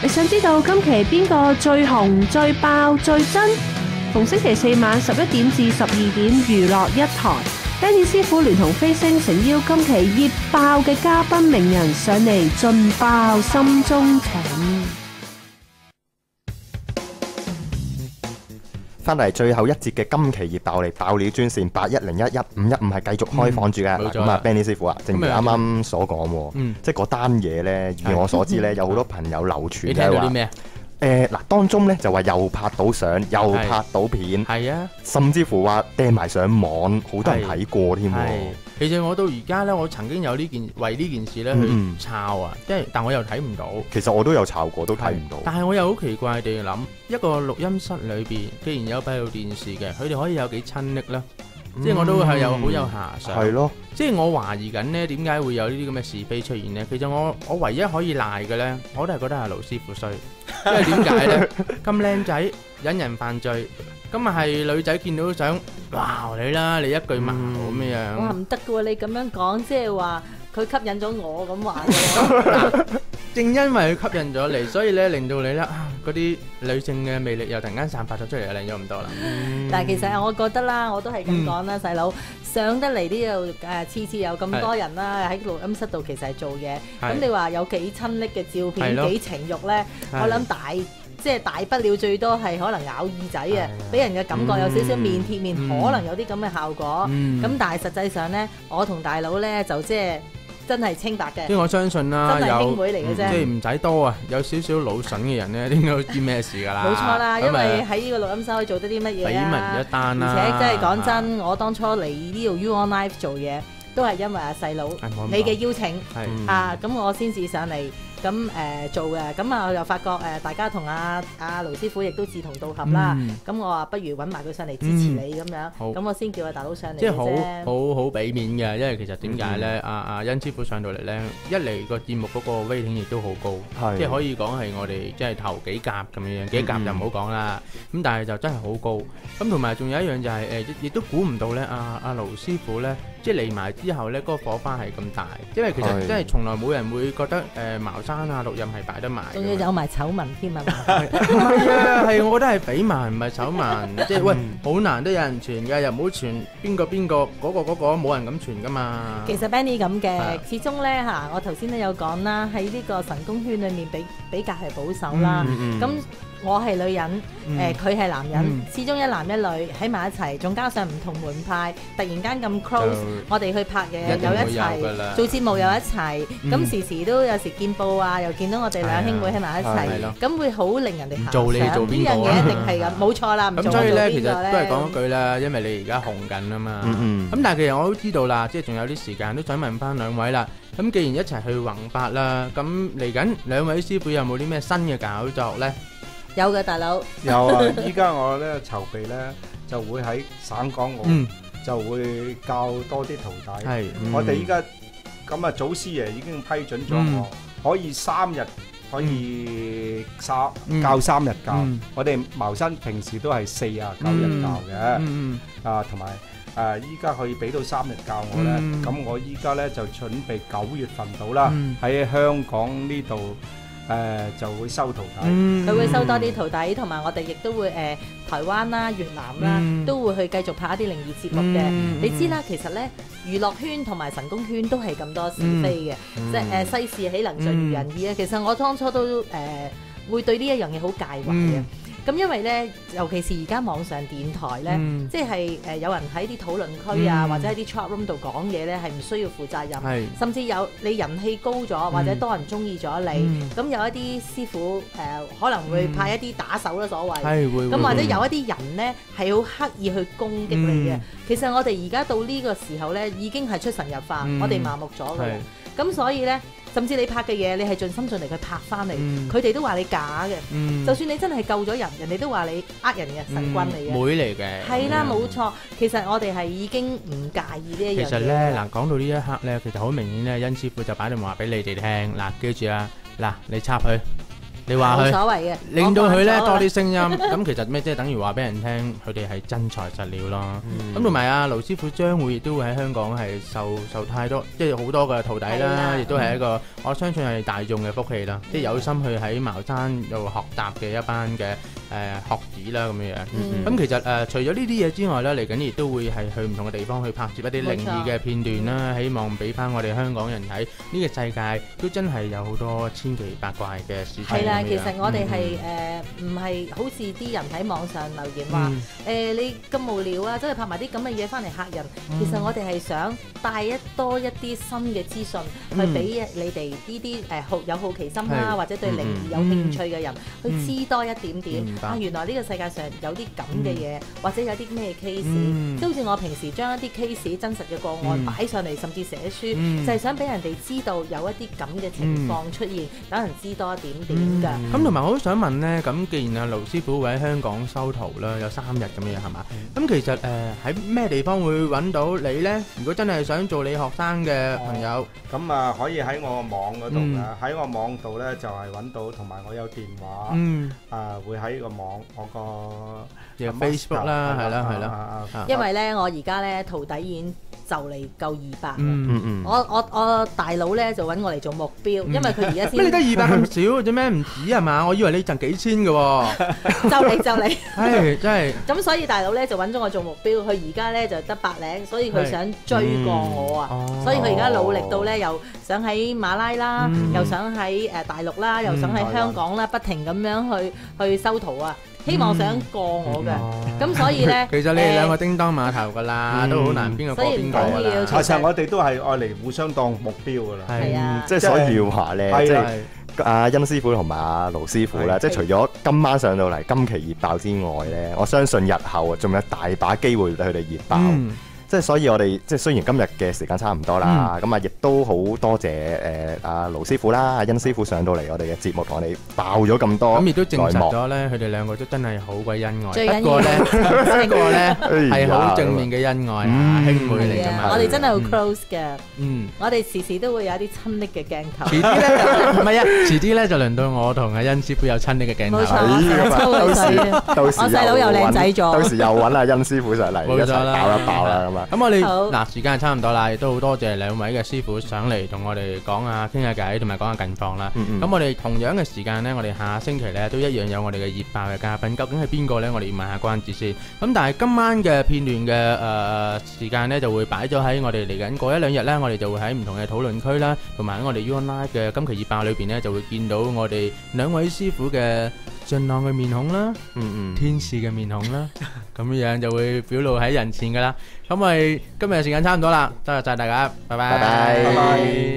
你想知道今期邊個最紅、最爆、最真？逢星期四晚11點至12點，娛樂一台，Benny 師傅聯同飛星誠邀今期熱爆嘅嘉賓名人上嚟盡爆心中情。 翻嚟最後一節嘅今期熱爆，我哋爆料專線81011515係繼續開放住嘅。咁啊 Benny 師傅啊，正如啱啱所講喎，即係嗰單嘢咧，以我所知咧，有好多朋友流傳你聽到啲咩？ 嗱，當中咧就話又拍到相，又拍到片， 係啊， 甚至乎話掟埋上網，好多人睇過添喎。 其實我到而家咧，我曾經有為呢件事咧去抄啊，但我又睇唔到。 其實我都有抄過，都睇唔到。 但係我又好奇怪地諗，一個錄音室裏邊，既然有閉路電視嘅，佢哋可以有幾親昵咧？即係我都係好有遐想。係咯。即係我懷疑緊呢，點解會有呢啲咁嘅是非出現呢？其實我唯一可以賴嘅咧，我都係覺得係盧師傅衰。因為點解咧？咁靚仔引人犯罪，咁啊係女仔見到想哇你啦，你一句矛咁樣。 哇唔得嘅喎，你咁樣講，即係話佢吸引咗我咁話嘅。 正因為佢吸引咗你，所以咧令到你咧嗰啲女性嘅魅力又突然間散發咗出嚟，靚咗咁多啦。 但係其實我覺得啦，我都係咁講啦，細佬上得嚟呢度次次有咁多人啦，喺錄音室度其實係做嘢。咁你話有幾親昵嘅照片，幾情慾咧？我諗即係大不了最多係可能咬耳仔啊，俾人嘅感覺有少少面貼面，可能有啲咁嘅效果。咁但係實際上咧，我同大佬咧就即係真係清白嘅。 即係我相信啦， 真係兄妹嚟嘅啫， 即係唔使多啊，有少少腦筍嘅人咧，應該都知咩事㗎啦。 冇錯啦，因為喺呢個錄音室可以做得啲乜嘢啊？ 緋聞一單啦， 而且真係講真，我當初嚟呢度 U On Live 做嘢，都係因為阿細佬你嘅邀請啊，咁我先至上嚟。咁做嘅，咁啊我又發覺大家同阿盧師傅亦都志同道合啦。咁我話不如揾埋佢上嚟支持你咁樣，咁我先叫阿大佬上嚟。 即係好俾面嘅，因為其實點解咧？阿殷師傅上到嚟咧，一嚟個節目嗰個 rating 亦都好高，即係可以講係我哋即係頭幾甲咁樣，幾甲就唔好講啦。咁但係就真係好高。咁同埋仲有一樣就係亦都估唔到咧，阿盧師傅咧，即係嚟埋之後咧，嗰個火花係咁大，因為其實真係從來冇人會覺得茅山啊錄音係擺得埋， 仲要有埋醜聞添啊！ 唔係啊，係我覺得係緋聞，唔係醜聞。即係喂，好難都有人傳㗎，又唔好傳邊個嗰個冇人咁傳㗎嘛。 其實 Benny 咁嘅，始終咧嚇，我頭先都有講啦，喺呢個神功圈裡面比較係保守啦。咁我係女人，佢係男人，始終一男一女喺埋一齊，仲加上唔同門派，突然間咁 close，我哋去拍嘢又一齊，做節目又一齊，咁時時都有時見報啊，又見到我哋兩兄妹喺埋一齊，咁會好令人哋遐想。 做你做邊個？ 呢樣嘢一定係咁，冇錯啦。 咁所以咧，其實都係講一句啦，因為你而家紅緊啊嘛。咁但係其實我都知道啦，即係仲有啲時間，都想問翻兩位啦。咁既然一齊去宏發啦，咁嚟緊兩位師傅有冇啲咩新嘅搞作咧？ 有嘅，大佬。 有啊！依家我咧籌備咧，就會喺省港澳就會教多啲徒弟。係，我哋依家咁啊，祖師爺已經批准咗我，可以3日可以教3日教。我哋茅山平時都係49日教嘅。同埋依家可以俾到3日教我咧。咁我依家咧就準備9月份到啦，喺香港呢度。就會收徒弟， 佢會收多啲徒弟，同埋我哋亦都會台灣啦、越南啦，都會去繼續拍一啲靈異節目嘅。你知啦，其實咧娛樂圈同埋神功圈都係咁多是非嘅，即係世事豈能盡如人意啊！其實我當初都會對呢一樣嘢好介懷嘅。咁因為咧，尤其是而家網上電台咧，即係有人喺啲討論區啊，或者喺啲 chat room 度講嘢咧，係唔需要負責任，甚至有你人氣高咗，或者多人中意咗你，咁有一啲師傅可能會派一啲打手啦，所謂，咁或者有一啲人咧係好刻意去攻擊你嘅。其實我哋而家到呢個時候咧，已經係出神入化，我哋麻木咗㗎啦。咁所以咧。甚至你拍嘅嘢，你係盡心盡力去拍翻嚟，佢哋都話你假嘅。就算你真係救咗人，人哋都話你呃人嘅神棍嚟嘅。妹嚟嘅。係啦，冇錯。其實我哋係已經唔介意呢一樣嘢。其實咧，嗱講到呢一刻咧，其實好明顯咧，殷師傅就擺定話俾你哋聽，嗱記住啊，嗱你插佢， 你話佢冇所謂嘅， 令到佢咧多啲聲音，咁其實咩即係等於話俾人聽，佢哋係真材實料咯。咁同埋阿盧師傅將會亦都會喺香港係受太多，即係好多嘅徒弟啦，亦都係一個我相信係大眾嘅福氣啦。即係有心去喺茅山度學習嘅一班嘅學子啦咁樣樣。咁其實除咗呢啲嘢之外咧，嚟緊亦都會係去唔同嘅地方去拍攝一啲靈異嘅片段啦，希望俾翻我哋香港人睇呢個世界都真係有好多千奇百怪嘅事情。 係啦，其實我哋係唔係好似啲人喺網上留言話你咁無聊啊，真係拍埋啲咁嘅嘢翻嚟嚇人。其實我哋係想帶多一啲新嘅資訊去俾你哋呢啲有好奇心啦，或者對靈異有興趣嘅人去知多一點點。原來呢個世界上有啲咁嘅嘢，或者有啲咩 case，即好似我平時將一啲 case 真實嘅個案擺上嚟，甚至寫書，就係想俾人哋知道有一啲咁嘅情況出現，等人知多一點點㗎。 咁同埋我都想問呢，咁既然阿盧師傅會喺香港修徒啦，有3日咁樣係嘛？咁其實喺咩地方會揾到你呢？如果真係想做你學生嘅朋友， 咁啊可以喺我網嗰度啦，喺我網度咧就係揾到，同埋我有電話，會喺個網我個 Facebook 啦，係啦。 因為咧我而家咧徒弟已經就嚟夠200，我大佬咧就揾我嚟做目標，因為佢而家先咩？你得200咁少做咩？唔止係嘛？我以為你賺幾千嘅喎。 就嚟， 係真係。 咁所以大佬咧就揾咗我做目標，佢而家咧就得100零，所以佢想追過我啊！所以佢而家努力到咧，又想喺馬拉啦，又想喺大陸啦，又想喺香港啦，不停咁樣去修圖啊！希望想過我嘅，咁所以咧， 其實你哋兩個叮當碼頭噶啦，都好難邊個過邊個噶啦。 其實我哋都係愛嚟互相當目標噶啦。 係啊， 即係所以要話咧，即係阿甄師傅同埋阿盧師傅咧，即係除咗今晚上到嚟今期熱爆之外咧，我相信日後仲有大把機會俾佢哋熱爆。即係所以我哋即係雖然今日嘅時間差唔多啦，咁亦都好多謝阿盧師傅啦、阿甄師傅上到嚟我哋嘅節目，同我哋爆咗咁多。 咁亦都證實咗咧，佢哋兩個都真係好鬼恩愛。 最緊要不過咧係好正面嘅恩愛啊，兄妹嚟㗎嘛。 我哋真係好 close 嘅。我哋時時都會有啲親昵嘅鏡頭。 遲啲咧就唔係啊，遲啲咧就輪到我同阿甄師傅有親昵嘅鏡頭。 冇錯，我細佬又靚仔咗。 到時又揾阿甄師傅上嚟一齊爆一爆啦咁啊！ 咁我哋嗱時間係差唔多啦，亦都好多謝兩位嘅師傅上嚟同我哋講下傾下偈，同埋講下近況啦。咁我哋同樣嘅時間呢，我哋下星期呢都一樣有我哋嘅熱爆嘅嘉賓，究竟係邊個呢？我哋要問下關子先。咁但係今晚嘅片段嘅時間呢，就會擺咗喺我哋嚟緊過1-2日呢，我哋就會喺唔同嘅討論區啦，同埋喺我哋 UOnline 嘅今期熱爆裏邊呢，就會見到我哋兩位師傅嘅俊朗嘅面孔啦，天使嘅面孔啦，咁樣就會表露喺人前噶啦。咁我哋今日時間差唔多啦，多謝晒大家，拜拜。